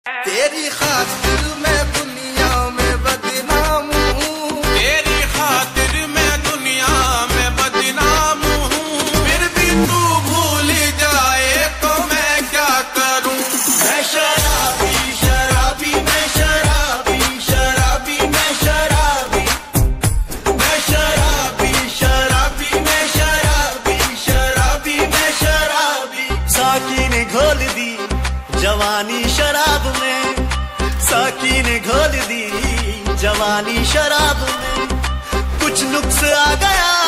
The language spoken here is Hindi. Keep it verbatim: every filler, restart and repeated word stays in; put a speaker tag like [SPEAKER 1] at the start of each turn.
[SPEAKER 1] तेरी खातिर मैं दुनिया में बदनाम हूँ,
[SPEAKER 2] तेरी खातिर मैं दुनिया में बदनाम हूँ। फिर भी तू भूल जाए तो मैं क्या करूँ।
[SPEAKER 1] मैं शराबी शराबी मैं शराबी शराबी मैं शराबी मैं शराबी शराबी मैं शराबी शराबी मैं शराबी। साकी ने घोल दी जवानी शराब में, साकी ने घोल दी जवानी शराब में। कुछ नुक्स आ गया